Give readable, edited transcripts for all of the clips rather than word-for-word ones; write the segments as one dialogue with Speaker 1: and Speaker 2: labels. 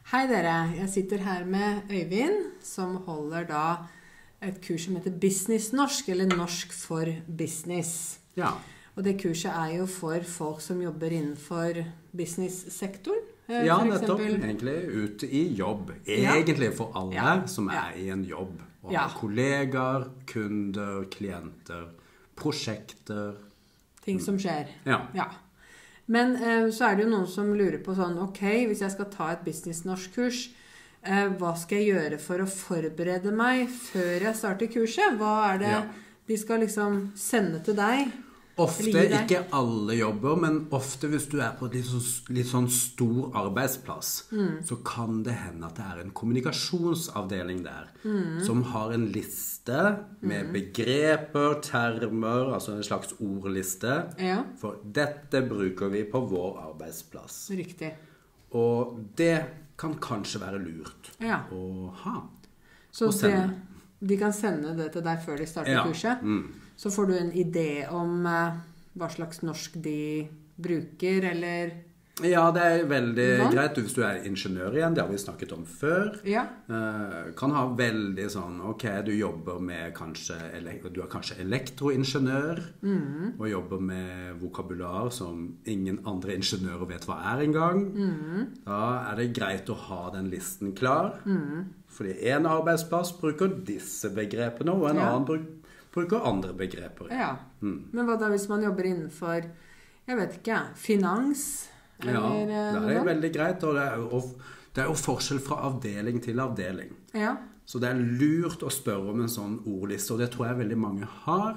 Speaker 1: Hei dere, jeg sitter her med Øyvind, som holder da et kurs som heter Business Norsk, eller Norsk for Business.
Speaker 2: Ja.
Speaker 1: Og det kurset er jo for folk som jobber innenfor business-sektoren.
Speaker 2: Ja,
Speaker 1: for
Speaker 2: nettopp.
Speaker 1: eksempel.
Speaker 2: Egentlig ute i jobb. Egentlig for alle som er i en jobb. Og har kollegaer, kunder, klienter, prosjekter.
Speaker 1: Ting som skjer.
Speaker 2: Ja.
Speaker 1: Men så er det jo noen som lurer på sånn, ok, hvis jeg skal ta et business-norsk-kurs, hva skal jeg gjøre for å forberede meg før jeg starter kurset? Hva er det de skal liksom sende til deg?
Speaker 2: Ofte, ikke alle jobber, men ofte hvis du er på et litt sånn stor arbeidsplass, så kan det hende at det er en kommunikasjonsavdeling der, som har en liste med begreper, termer, altså en slags ordliste.
Speaker 1: Ja.
Speaker 2: For dette bruker vi på vår arbeidsplass.
Speaker 1: Riktig.
Speaker 2: Og det kan kanskje være lurt å ha.
Speaker 1: Så
Speaker 2: og sende.
Speaker 1: De kan sende det til deg før de starter kurset? Så får du en idé om hva slags norsk de bruker, eller?
Speaker 2: Ja, det er veldig greit hvis du er ingeniør igjen, det har vi snakket om før.
Speaker 1: Ja.
Speaker 2: Kan ha veldig sånn, ok, du jobber med du er kanskje elektroingeniør, og jobber med vokabular som ingen andre ingeniører vet hva er engang. Da er det greit å ha den listen klar, fordi en arbeidsplass bruker disse begrepene, og en annen bruker andre begreper.
Speaker 1: Ja, men hva da hvis man jobber innenfor, jeg vet ikke, finans? Eller,
Speaker 2: det er veldig greit, og det er jo forskjell fra avdeling til avdeling. Ja. Så det er lurt å spørre om en sånn ordliste, og det tror jeg veldig mange har.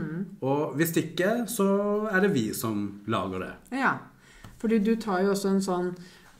Speaker 2: Og hvis ikke, så er det vi som lager det. Ja,
Speaker 1: fordi du tar jo også en sånn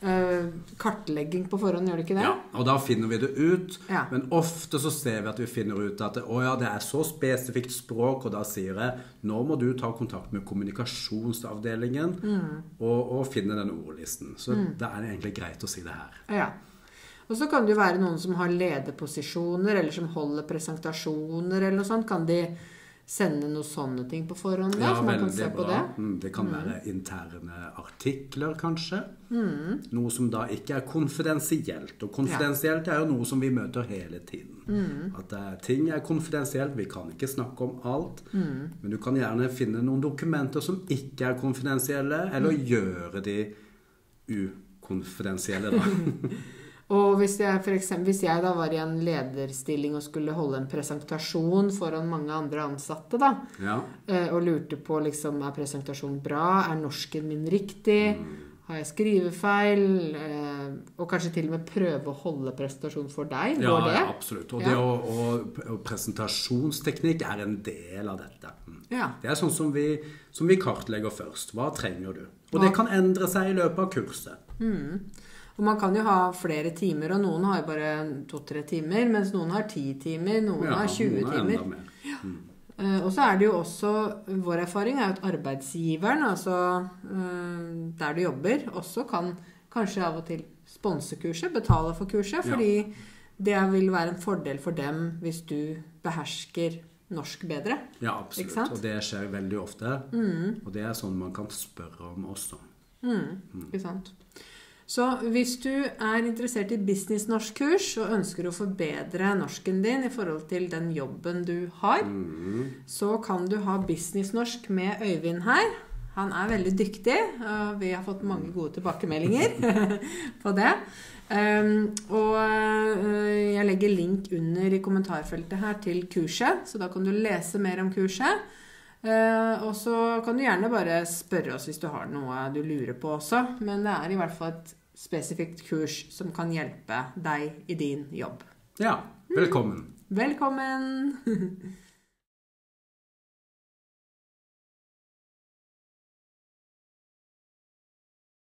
Speaker 1: kartlegging på forhånd, gjør du ikke det?
Speaker 2: Ja, og da finner vi det ut, men ofte så ser vi at vi finner ut at det er så spesifikt språk, og da sier jeg, nå må du ta kontakt med kommunikasjonsavdelingen og finne den ordlisten. Så da er det egentlig greit å si det her.
Speaker 1: Ja, og så kan det jo være noen som har lederposisjoner, eller som holder presentasjoner, eller noe sånt. Kan de sende noen sånne ting på forhånd da, så man kan se på det?
Speaker 2: Det kan være interne artikler, kanskje. Noe som da ikke er konfidensielt. Og konfidensielt er jo noe som vi møter hele tiden. At ting er konfidensielt, vi kan ikke snakke om alt. Men du kan gjerne finne noen dokumenter som ikke er konfidensielle, eller gjøre de ukonfidensielle da.
Speaker 1: Og hvis jeg da var i en lederstilling og skulle holde en presentasjon foran mange andre ansatte da, og lurte på liksom, er presentasjonen bra? Er norsken min riktig? Har jeg skrivefeil? Og kanskje til og med prøve å holde presentasjon for deg? Går det?
Speaker 2: Ja, absolutt. Og presentasjonsteknikk er en del av dette. Det er sånn som vi kartlegger først. Hva trenger du? Og det kan endre seg i løpet av kurset.
Speaker 1: Og man kan jo ha flere timer, og noen har jo bare 2-3 timer, mens noen har 10 timer, noen har 20 timer. Og så er det jo også, vår erfaring er jo at arbeidsgiveren, altså der du jobber, også kan kanskje av og til sponse kurset, betale for kurset, fordi det vil være en fordel for dem hvis du behersker norsk bedre.
Speaker 2: Ja, absolutt, og det skjer veldig ofte, og det er sånn man kan spørre om også.
Speaker 1: Ikke sant? Så hvis du er interessert i business-norsk-kurs og ønsker å forbedre norsken din i forhold til den jobben du har, så kan du ha business-norsk med Øyvind her. Han er veldig dyktig, og vi har fått mange gode tilbakemeldinger på det. Og jeg legger link under i kommentarfeltet her til kurset, så da kan du lese mer om kurset. Og så kan du gjerne bare spørre oss hvis du har noe du lurer på også, men det er i hvert fall et spesifikt kurs som kan hjelpe deg i din jobb.
Speaker 2: Ja, velkommen.
Speaker 1: Velkommen!